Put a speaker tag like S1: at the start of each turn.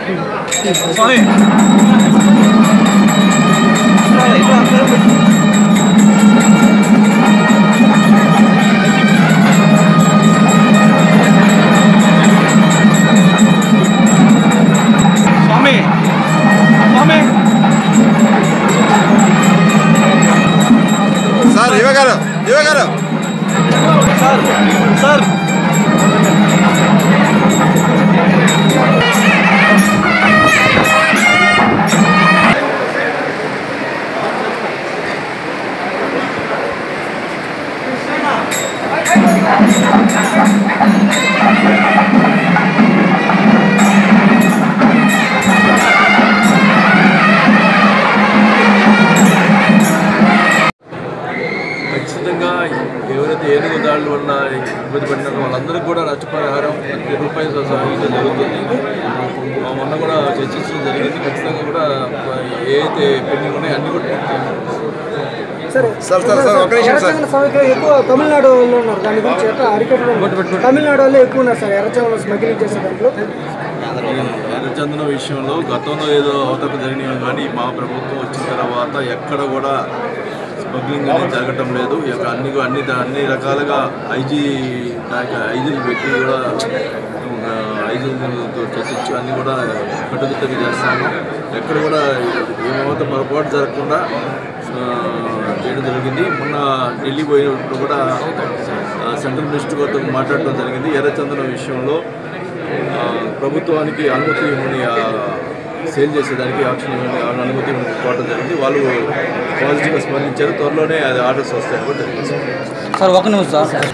S1: స్వామి స్వామి స్వామి
S2: సార్ యువగారు
S1: సార్ సార్
S3: ఖచ్చితంగా ఎవరైతే ఏనుగు దాడుల వల్ల ఇబ్బంది పడినారో వాళ్ళందరికీ కూడా నష్టపరిహారం రూపాయలు సహాయం జరుగుతుంది. మొన్న కూడా చర్చించడం జరిగింది. ఖచ్చితంగా కూడా ఏదైతే పెండింగ్ ఉన్నాయో అన్ని కూడా
S4: ఎక్కువ తమిళనాడు వాళ్ళు ఉన్నారు. దాని గురించి ఎట్లా అరికట్టడం తమిళనాడు వాళ్ళే ఎక్కువ ఉన్నారు సార్ ఎర్రచందనం స్మగ్లింగ్ చేసే దాంట్లో.
S3: ఎర్రచందనం విషయంలో గతంలో ఏదో అవతల జరిగినాయి కానీ మా ప్రభుత్వం వచ్చిన తర్వాత ఎక్కడ కూడా స్మగ్లింగ్ అనేది జరగటం లేదు. అన్ని రకాలుగా ఐజీలు పెట్టి కూడా ఐజీలతో చర్చించి అన్నీ కూడా కట్టుదిట్టంగా చేస్తాము. ఎక్కడ కూడా ఏమవుతా పొరపాటు జరగకుండా చేయడం జరిగింది. మొన్న ఢిల్లీ పోయినప్పుడు కూడా సెంట్రల్ మినిస్టర్ గారితో మాట్లాడటం జరిగింది. ఎర్రచందనం విషయంలో ప్రభుత్వానికి అనుమతి ఇవ్వని సేల్ చేసేదానికి ఆప్షన్ ఇవ్వని అనుమతి కోవడం జరిగింది. వాళ్ళు పాజిటివ్గా స్పందించారు. త్వరలోనే అది ఆర్డర్స్ వస్తాయని కూడా తెలియజేస్తారు.
S1: సార్ ఒక నిమిషం సార్.